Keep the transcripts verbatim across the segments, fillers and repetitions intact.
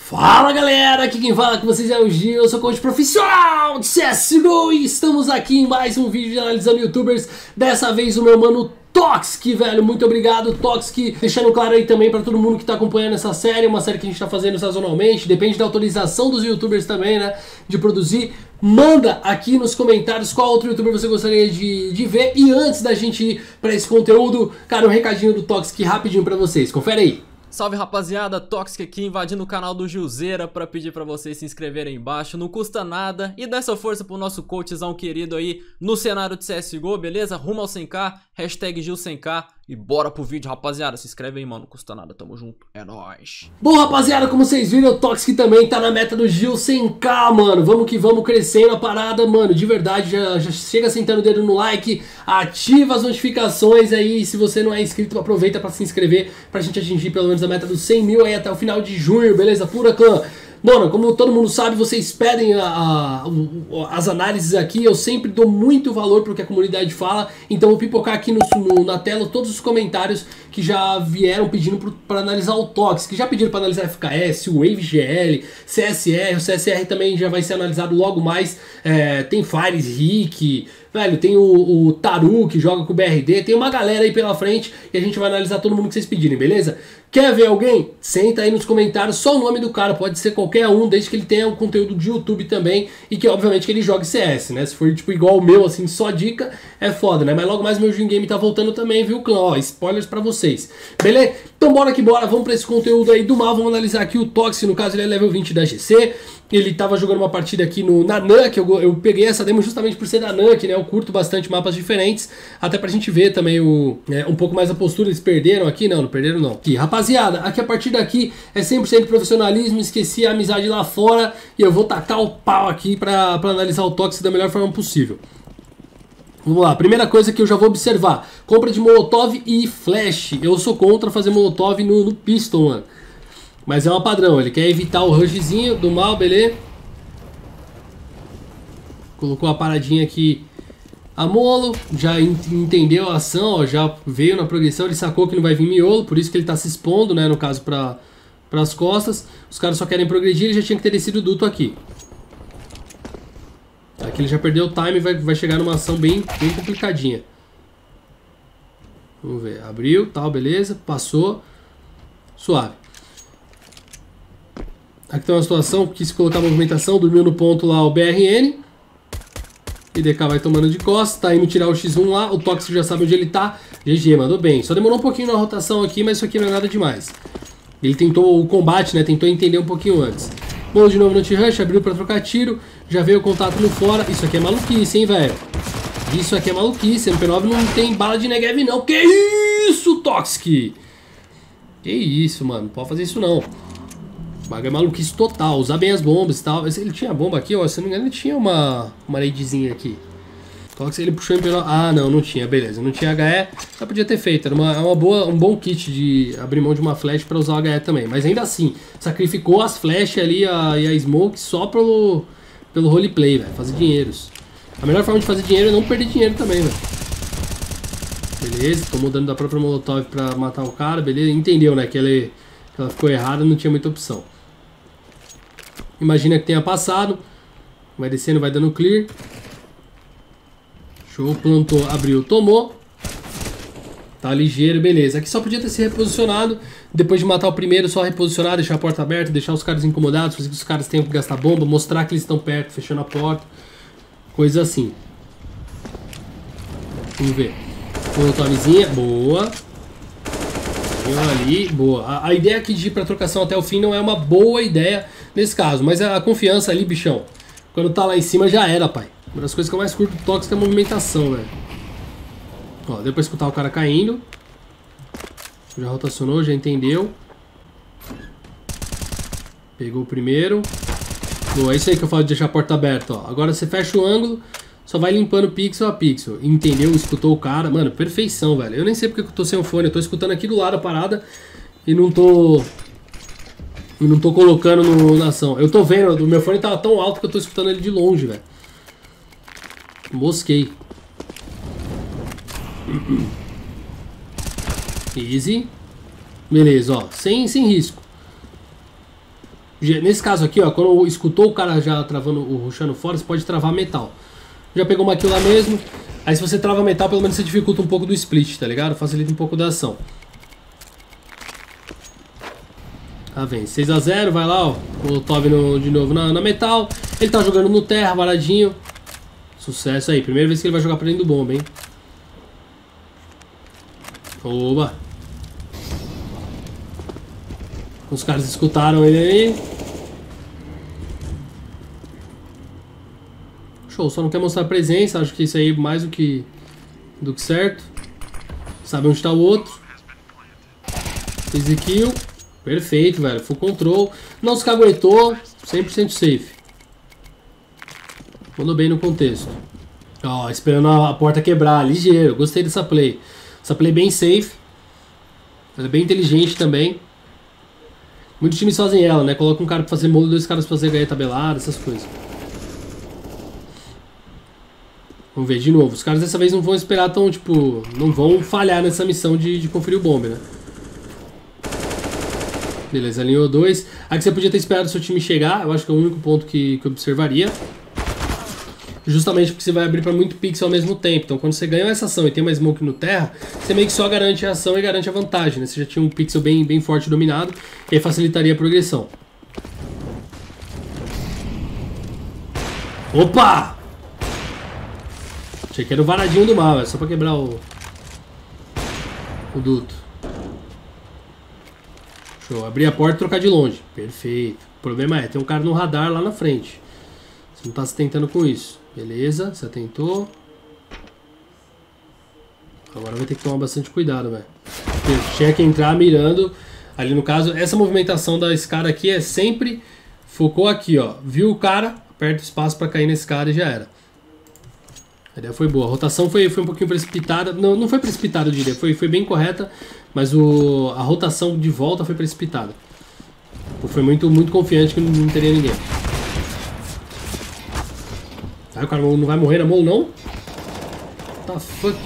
Fala galera, aqui quem fala com vocês é o Gil, eu sou coach profissional de C S G O e estamos aqui em mais um vídeo de analisando youtubers, dessa vez o meu mano Toxic, velho, muito obrigado Toxic, deixando claro aí também pra todo mundo que tá acompanhando essa série, uma série que a gente tá fazendo sazonalmente, depende da autorização dos youtubers também, né, de produzir. Manda aqui nos comentários qual outro youtuber você gostaria de, de ver. E antes da gente ir pra esse conteúdo, cara, um recadinho do Toxic rapidinho pra vocês, confere aí. Salve rapaziada, Toxic aqui invadindo o canal do Gilzeira pra pedir pra vocês se inscreverem aí embaixo, não custa nada e dá essa força pro nosso coachzão querido aí no cenário de C S G O, beleza? Rumo ao cem K, hashtag Gil cem K e bora pro vídeo, rapaziada, se inscreve aí mano, não custa nada, tamo junto, é nóis. Bom rapaziada, como vocês viram, o Toxic também tá na meta do Gil cem K, mano, vamos que vamos crescendo a parada, mano, de verdade, já, já chega sentando o dedo no like, ativa as notificações aí, se você não é inscrito, aproveita pra se inscrever, pra gente atingir pelo menos a meta dos cem mil aí até o final de junho, beleza? Pura clã. Mano, como todo mundo sabe, vocês pedem a, a, as análises aqui, eu sempre dou muito valor pro que a comunidade fala, então vou pipocar aqui no, no, na tela todos os comentários que já vieram pedindo para analisar o Toxic, que já pediram para analisar F K S, o Wave G L, C S R, o C S R também já vai ser analisado logo mais, é, tem Fires, Rick, velho, tem o, o Taru que joga com o B R D, tem uma galera aí pela frente e a gente vai analisar todo mundo que vocês pedirem, beleza? Quer ver alguém? Senta aí nos comentários, só o nome do cara, pode ser qualquer um, desde que ele tenha um conteúdo de YouTube também e que obviamente que ele jogue C S, né? Se for tipo igual o meu, assim, só dica, é foda, né? Mas logo mais meu Dream Game tá voltando também, viu, clã? Ó, spoilers pra vocês, beleza? Então bora que bora, vamos pra esse conteúdo aí do mal, vamos analisar aqui o Toxic, no caso ele é level vinte da G C. Ele tava jogando uma partida aqui no, na Nunk, eu, eu peguei essa demo justamente por ser da Nunk, né? Eu curto bastante mapas diferentes, até pra gente ver também o, é, um pouco mais a postura. Eles perderam aqui? Não, não perderam não. Aqui, rapaziada, aqui a partir daqui é cem por cento profissionalismo, esqueci a amizade lá fora e eu vou tacar o pau aqui pra, pra analisar o Toxic da melhor forma possível. Vamos lá, primeira coisa que eu já vou observar, compra de Molotov e Flash. Eu sou contra fazer Molotov no, no Piston, mano. Mas é uma padrão, ele quer evitar o rushzinho do mal, beleza? Colocou a paradinha aqui a molo, já entendeu a ação, ó, já veio na progressão, ele sacou que não vai vir miolo, por isso que ele tá se expondo, né, no caso para as costas. Os caras só querem progredir, ele já tinha que ter descido o duto aqui. Aqui ele já perdeu o time e vai, vai chegar numa ação bem, bem complicadinha. Vamos ver, abriu, tal, beleza, passou, suave. Aqui tem uma situação, quis colocar a movimentação, dormiu no ponto lá o B R N. I D K vai tomando de costas, tá indo tirar o X um lá, o Toxic já sabe onde ele tá. G G, mandou bem. Só demorou um pouquinho na rotação aqui, mas isso aqui não é nada demais. Ele tentou o combate, né, tentou entender um pouquinho antes. Bom, de novo no T-Rush, abriu pra trocar tiro, já veio o contato no fora. Isso aqui é maluquice, hein, velho. Isso aqui é maluquice, M P nove não tem bala de Negev não. Que isso, Toxic? Que isso, mano, não pode fazer isso não. Bagulho é maluquice total, usar bem as bombas e tal. Ele tinha bomba aqui, ó, se não me engano ele tinha uma, uma raidzinha aqui. Toxic, ele puxou pelo... Ah, não, não tinha, beleza, não tinha H E, já podia ter feito, era uma, uma boa, um bom kit de abrir mão de uma flash pra usar o H E também. Mas ainda assim, sacrificou as flash ali a, e a smoke só pelo, pelo roleplay, velho, fazer dinheiros. A melhor forma de fazer dinheiro é não perder dinheiro também, velho. Beleza, tomou dano da própria Molotov pra matar o cara, beleza, entendeu, né, que ele... Ela ficou errada, não tinha muita opção. Imagina que tenha passado. Vai descendo, vai dando clear. Show, plantou, abriu, tomou. Tá ligeiro, beleza. Aqui só podia ter se reposicionado. Depois de matar o primeiro, só reposicionar, deixar a porta aberta, deixar os caras incomodados, fazer que os caras tenham que gastar bomba, mostrar que eles estão perto, fechando a porta. Coisa assim. Vamos ver. Molotovzinha, boa. Ali, boa. A, a ideia aqui de ir pra trocação até o fim não é uma boa ideia nesse caso, mas a confiança ali, bichão, quando tá lá em cima já era, pai. Uma das coisas que eu mais curto do Toxic é a movimentação, velho. Ó, deu pra escutar o cara caindo. Já rotacionou, já entendeu. Pegou o primeiro. Boa, é isso aí que eu falo de deixar a porta aberta, ó. Agora você fecha o ângulo, só vai limpando pixel a pixel. Entendeu? Escutou o cara. Mano, perfeição, velho. Eu nem sei porque eu tô sem o fone. Eu tô escutando aqui do lado a parada e não tô... E não tô colocando no, na ação. Eu tô vendo, o meu fone tava tão alto que eu tô escutando ele de longe, velho. Mosquei. Easy. Beleza, ó. Sem, sem risco. Nesse caso aqui, ó, quando escutou o cara já travando, o rushando fora, você pode travar metal. Já pegou uma kill lá mesmo. Aí se você trava metal, pelo menos você dificulta um pouco do split, tá ligado? Facilita um pouco da ação. Tá vendo? seis a zero, vai lá, ó. O Tove no, de novo na, na metal. Ele tá jogando no terra, varadinho. Sucesso aí. Primeira vez que ele vai jogar pra dentro do bomba, hein? Oba! Os caras escutaram ele aí. Show, só não quer mostrar presença. Acho que isso aí é mais do que, do que certo. Sabe onde tá o outro. Easy kill. Perfeito, velho. Full control. Não se caguetou. cem por cento safe. Mandou bem no contexto. Ó, esperando a porta quebrar. Ligeiro. Gostei dessa play. Essa play bem safe. Ela é bem inteligente também. Muitos times fazem ela, né? Coloca um cara pra fazer molo, dois caras pra fazer ganhar tabelada, essas coisas. Vamos ver de novo. Os caras dessa vez não vão esperar tão, tipo... Não vão falhar nessa missão de, de conferir o bombe, né? Beleza, alinhou dois. Aqui você podia ter esperado o seu time chegar. Eu acho que é o único ponto que, que eu observaria. Justamente porque você vai abrir para muito pixel ao mesmo tempo. Então quando você ganha essa ação e tem uma smoke no terra, você meio que só garante a ação e garante a vantagem, né? Você já tinha um pixel bem, bem forte dominado, e aí facilitaria a progressão. Opa! Achei que era o varadinho do mal, é só para quebrar o, o duto. Show, abrir a porta e trocar de longe. Perfeito. O problema é, tem um cara no radar lá na frente. Você não tá se tentando com isso. Beleza, você tentou. Agora vai ter que tomar bastante cuidado, velho. Tinha que entrar mirando. Ali no caso, essa movimentação da escada aqui é sempre... Focou aqui, ó. Viu o cara, aperta o espaço pra cair na escada e já era. A ideia foi boa. A rotação foi, foi um pouquinho precipitada. Não, não foi precipitada, eu diria. Foi, foi bem correta. Mas o, a rotação de volta foi precipitada. Foi muito, muito confiante que não, não teria ninguém. Ah, o cara não vai morrer na mão, não? What the fuck?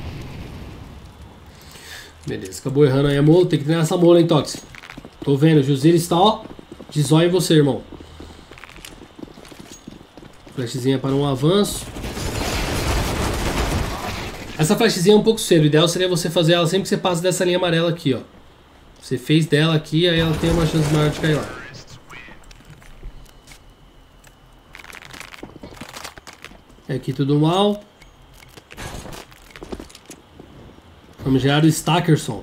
Beleza, acabou errando aí a mola. Tem que treinar essa mola, hein, Toxic? Tô vendo, o Juzir está, ó, de zóio em você, irmão. Flashzinha para um avanço. Essa flashzinha é um pouco cedo. O ideal seria você fazer ela sempre que você passa dessa linha amarela aqui, ó. Você fez dela aqui, aí ela tem uma chance maior de cair lá. Aqui tudo mal. Vamos gerar o Stackerson.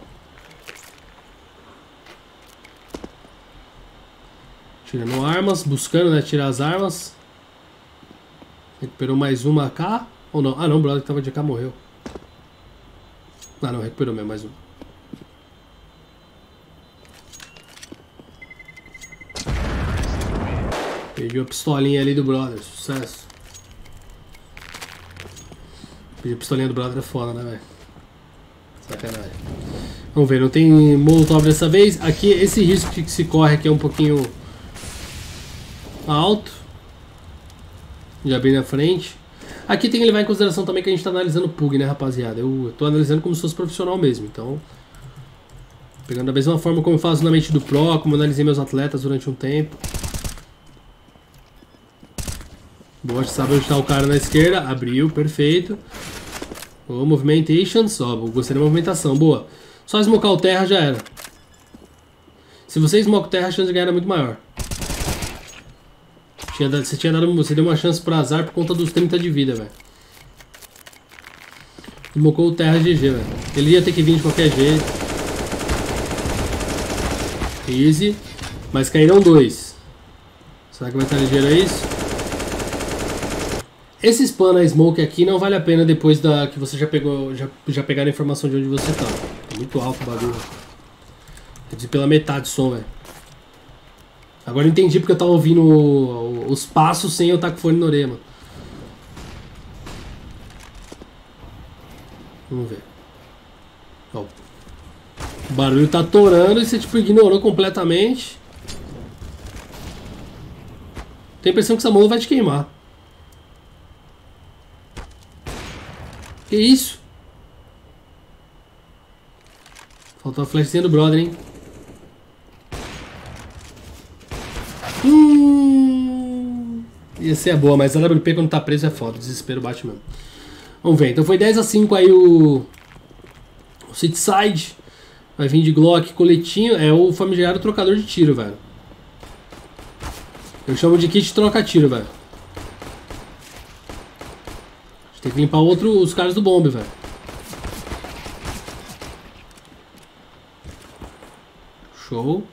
Tirando armas, buscando, né, tirar as armas. Recuperou mais uma A K. Ou não? Ah não, o brother que tava de A K morreu. Ah não, recuperou mesmo, mais um. Perdi a pistolinha ali do brother, sucesso. Perdi a pistolinha do brother é foda, né, velho? Sacanagem. Vamos ver, não tem molotov dessa vez. Aqui, esse risco que se corre aqui é um pouquinho alto. Já bem na frente. Aqui tem que levar em consideração também que a gente tá analisando P U G, né, rapaziada? Eu, eu tô analisando como se fosse profissional mesmo, então... Pegando da mesma forma como eu faço na mente do Pro, como eu analisei meus atletas durante um tempo. Boa, sabe onde tá o cara na esquerda. Abriu, perfeito. Oh, movimentations, ó, gostei da movimentação, boa. Só smocar o terra já era. Se você smoca o terra, a chance de ganhar era muito maior. Tinha dado, você, tinha dado, você deu uma chance pro azar por conta dos trinta de vida, velho. Smocou o terra G G, velho. Ele ia ter que vir de qualquer jeito. Easy. Mas caíram dois. Será que vai estar ligeiro a isso? Esse spam na smoke aqui não vale a pena depois da que você já pegou, já, já pegaram a informação de onde você tá. Tá muito alto o bagulho. Reduzir pela metade o som, velho. Agora eu entendi porque eu tava ouvindo o, o, os passos sem eu estar com fone na orelha, mano. Vamos ver. Ó. O barulho tá torando e você tipo ignorou completamente. Tem a impressão que essa mão vai te queimar. Que isso? Faltou a flashzinha do brother, hein? Hum, ia ser boa, mas a W P quando tá preso é foda. Desespero bate mesmo. Vamos ver. Então foi dez a cinco aí o... O Cityside. Vai vir de Glock, coletinho. É o famigerado trocador de tiro, velho. Eu chamo de kit troca-tiro, velho. A gente tem que limpar outro, os caras do bombe, velho. Show.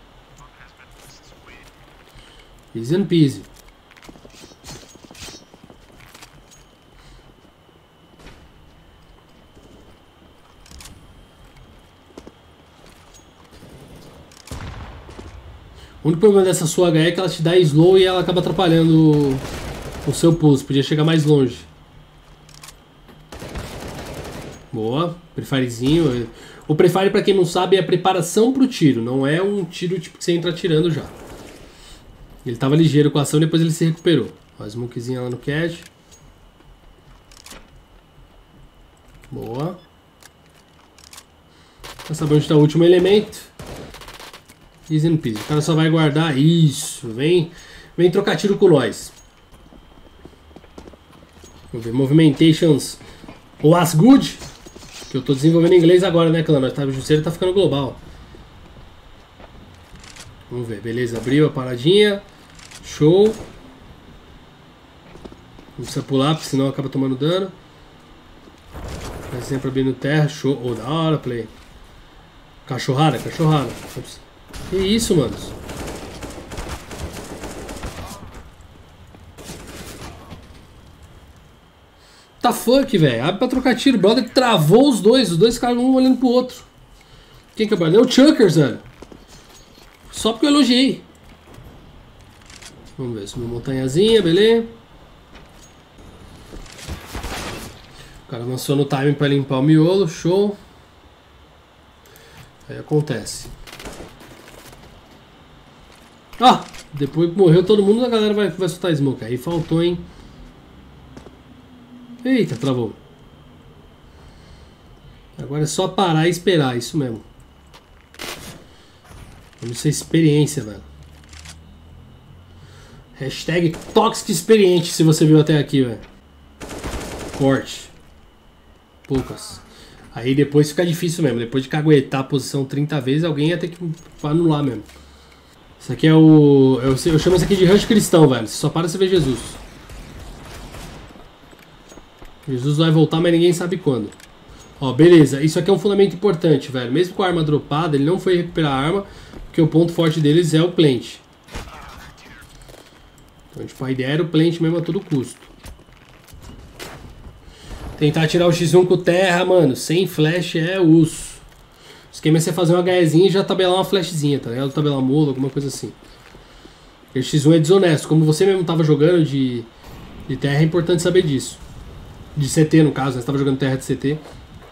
Easy and peasy. O único problema dessa sua H é que ela te dá slow e ela acaba atrapalhando o, o seu pulso. Podia chegar mais longe. Boa. Prefirezinho. O prefire, pra quem não sabe, é a preparação pro tiro. Não é um tiro tipo que você entra atirando já. Ele tava ligeiro com a ação e depois ele se recuperou. Ó, smokezinha lá no catch. Boa. Quer saber onde tá o último elemento? Easy and peasy. O cara só vai guardar. Isso. Vem, vem trocar tiro com nós. Vamos ver. Movimentations was good. Que eu tô desenvolvendo em inglês agora, né, clã? O Juseiro tá ficando global. Vamos ver. Beleza. Abriu a paradinha. Show. Não precisa pular, porque senão acaba tomando dano. Vai sempre abrindo terra. Show. Oh, da hora, play. Cachorrada, cachorrada. Que isso, mano? Tá fuck, velho. Abre pra trocar tiro. O brother travou os dois. Os dois ficaram um olhando pro outro. Quem que é o brother? É o Chuckers, velho. Só porque eu elogiei. Vamos ver. Subiu uma montanhazinha, beleza? O cara avançou no timing pra limpar o miolo. Show. Aí acontece. Ah, depois que morreu todo mundo, a galera vai, vai soltar smoke. Aí faltou, hein? Eita, travou. Agora é só parar e esperar, isso mesmo. Vamos ser experiência, velho. Hashtag Toxic Experiente, se você viu até aqui, velho. Corte. Poucas. Aí depois fica difícil mesmo. Depois de caguetar a posição trinta vezes, alguém ia ter que anular mesmo. Isso aqui é o... Eu, eu chamo isso aqui de rush cristão, velho. Você só para se ver Jesus. Jesus vai voltar, mas ninguém sabe quando. Ó, beleza. Isso aqui é um fundamento importante, velho. Mesmo com a arma dropada, ele não foi recuperar a arma, porque o ponto forte deles é o plant. Então, tipo, a ideia era o plant mesmo a todo custo. Tentar tirar o X um com terra, mano, sem flash é osso. O esquema é você fazer uma HEzinha e já tabelar uma flashzinha, tá ligado? Tabelar molo, alguma coisa assim. O X um é desonesto. Como você mesmo tava jogando de, de terra, é importante saber disso. De C T, no caso, né? Você tava jogando terra de C T.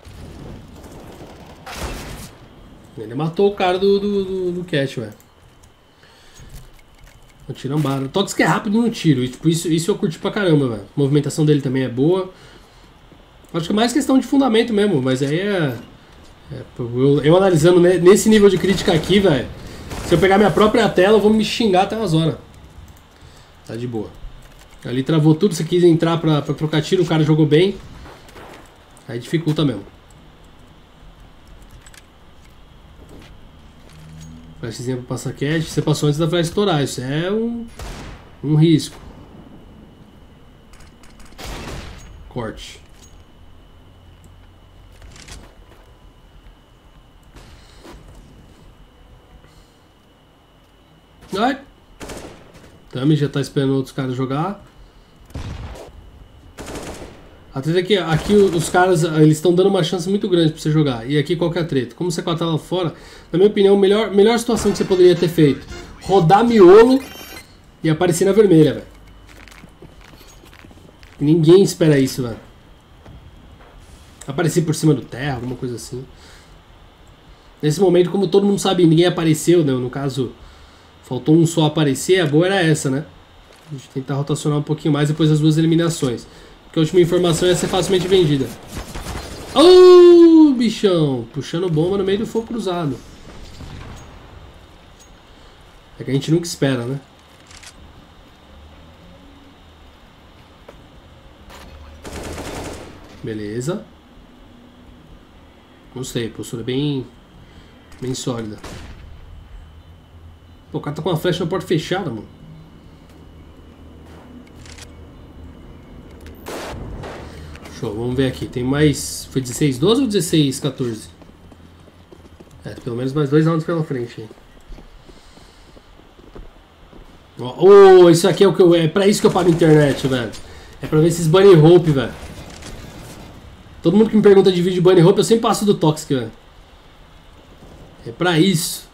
Ele matou o cara do, do, do, do catch, velho. Tirambara. O Toxic é rápido no tiro. E, tipo, isso, isso eu curti pra caramba, velho. A movimentação dele também é boa. Acho que é mais questão de fundamento mesmo, mas aí é... é eu, eu analisando nesse nível de crítica aqui, velho, se eu pegar minha própria tela, eu vou me xingar até umas horas. Tá de boa. Ali travou tudo, você quis entrar pra, pra trocar tiro, o cara jogou bem. Aí dificulta mesmo. Flashzinha pra passar catch, você passou antes da flash estourar, isso é um, um risco. Corte. Ai. Tami já tá esperando outros caras jogar. A treta é que aqui os caras, eles estão dando uma chance muito grande pra você jogar. E aqui qual que é a treta? Como você com a tela fora, na minha opinião, a melhor, melhor situação que você poderia ter feito: rodar miolo e aparecer na vermelha, velho. Ninguém espera isso, velho. Aparecer por cima do terra, alguma coisa assim. Nesse momento, como todo mundo sabe, ninguém apareceu, né? No caso, faltou um só aparecer, a boa era essa, né? A gente tentar rotacionar um pouquinho mais depois das duas eliminações. Porque a última informação ia ser facilmente vendida. Oh, bichão! Puxando bomba no meio do fogo cruzado. É que a gente nunca espera, né? Beleza. Gostei, postura bem, bem sólida. Pô, o cara tá com uma flecha na porta fechada, mano. Show, vamos ver aqui. Tem mais... Foi dezesseis doze ou dezesseis quatorze? É, pelo menos mais dois rounds pela frente aí. Oh, isso aqui é o que eu... É pra isso que eu pago a internet, velho. É pra ver esses bunny hope, velho. Todo mundo que me pergunta de vídeo de bunny hope, eu sempre passo do Toxic, velho. É pra isso.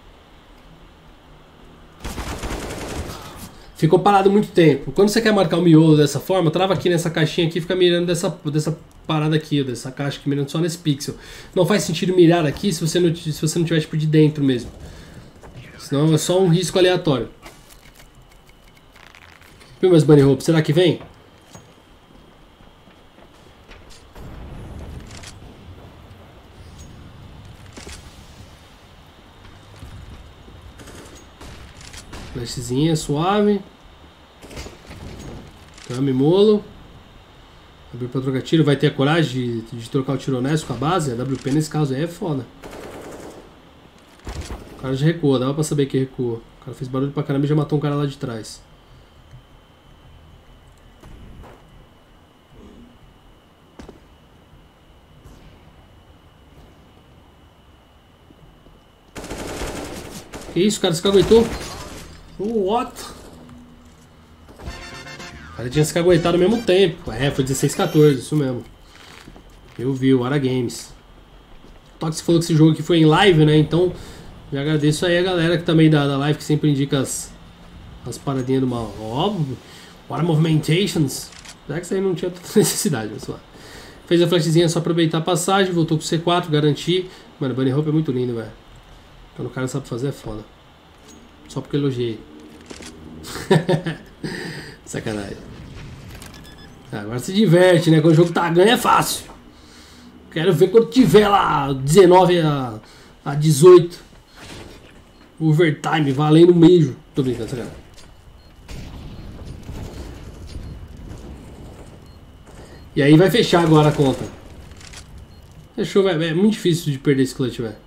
Ficou parado muito tempo. Quando você quer marcar o miolo dessa forma, trava aqui nessa caixinha aqui e fica mirando dessa, dessa parada aqui, dessa caixa aqui, mirando só nesse pixel. Não faz sentido mirar aqui se você não, se você não tiver tipo de dentro mesmo. Senão é só um risco aleatório. Viu, meus bunny hope? Será que vem? Flashzinha suave. Came molo. Abrir pra trocar tiro. Vai ter a coragem de, de trocar o tiro honesto com a base? A W P nesse caso aí é foda. O cara já recuou, dava pra saber que recuou. O cara fez barulho pra caramba e já matou um cara lá de trás. Que isso, o cara se caguetou? What? O cara tinha se caguetado ao mesmo tempo. É, foi dezesseis quatorze, isso mesmo. Eu vi, o Ara Games. O Toxic falou que esse jogo aqui foi em live, né? Então, já agradeço aí a galera que também da, da live, que sempre indica as, as paradinhas do mal. Óbvio. What Movimentations. Já que isso aí não tinha tanta necessidade, pessoal. Fez a flashzinha só aproveitar a passagem, voltou com o C quatro, garantir. Mano, o bunny hope é muito lindo, velho. Quando o cara sabe fazer é foda. Só porque eu elogiei. Sacanagem. Ah, agora se diverte, né? Quando o jogo tá ganho é fácil. Quero ver quando tiver lá dezenove a, a dezoito. Overtime, valendo mesmo. Tô brincando, sacanagem. E aí vai fechar agora a conta. Fechou, velho. É muito difícil de perder esse clutch, velho.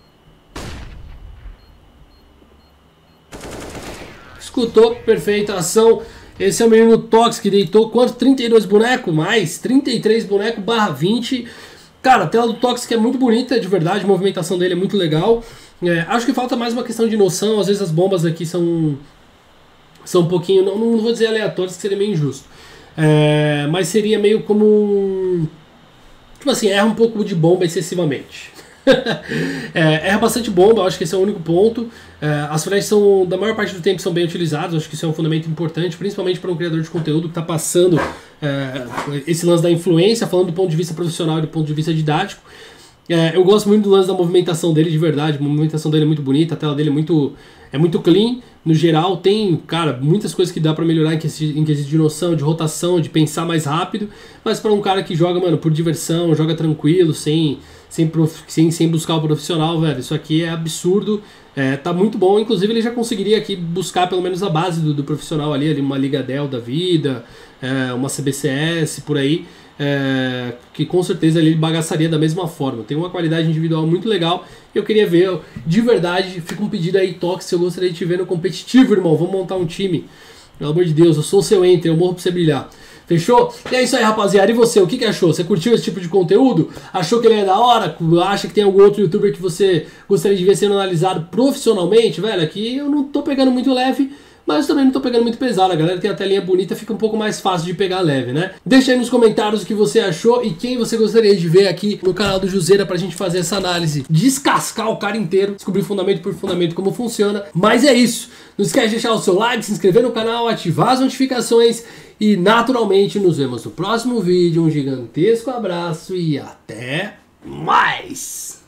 Escutou, perfeita ação. Esse é o menino Toxic que deitou quanto? trinta e dois bonecos? Mais? trinta e três bonecos barra vinte. Cara, a tela do Toxic é muito bonita, de verdade. A movimentação dele é muito legal. É, acho que falta mais uma questão de noção. Às vezes as bombas aqui são, são um pouquinho... Não, não vou dizer aleatórias, que seria meio injusto. É, mas seria meio como... Tipo assim, erra um pouco de bomba excessivamente. é, erra bastante bomba, acho que esse é o único ponto. É, as flechas são, da maior parte do tempo, são bem utilizadas. Acho que isso é um fundamento importante, principalmente para um criador de conteúdo que está passando é, esse lance da influência, falando do ponto de vista profissional e do ponto de vista didático. É, eu gosto muito do lance da movimentação dele, de verdade. A movimentação dele é muito bonita, a tela dele é muito, é muito clean. No geral, tem, cara, muitas coisas que dá pra melhorar em quesito, em quesito de noção, de rotação, de pensar mais rápido. Mas pra um cara que joga, mano, por diversão, joga tranquilo, sem, sem, prof, sem, sem buscar o profissional, velho, isso aqui é absurdo. É, tá muito bom, inclusive ele já conseguiria aqui buscar pelo menos a base do, do profissional ali, ali, uma Liga Dell da vida, é, uma C B C S, por aí. É, que com certeza ele bagaçaria da mesma forma. Tem uma qualidade individual muito legal. Eu queria ver, de verdade, fica um pedido aí, Toxic, eu gostaria de te ver no competitivo, irmão. Vamos montar um time. Pelo amor de Deus, eu sou o seu enter, eu morro pra você brilhar. Fechou? E é isso aí, rapaziada. E você, o que, que achou? Você curtiu esse tipo de conteúdo? Achou que ele é da hora? Acha que tem algum outro youtuber que você gostaria de ver sendo analisado profissionalmente? Velho, aqui eu não tô pegando muito leve, mas também não tô pegando muito pesado. A galera tem a telinha bonita, fica um pouco mais fácil de pegar leve, né? Deixa aí nos comentários o que você achou e quem você gostaria de ver aqui no canal do Juzeira pra gente fazer essa análise, descascar o cara inteiro, descobrir fundamento por fundamento como funciona. Mas é isso. Não esquece de deixar o seu like, se inscrever no canal, ativar as notificações e naturalmente nos vemos no próximo vídeo. Um gigantesco abraço e até mais!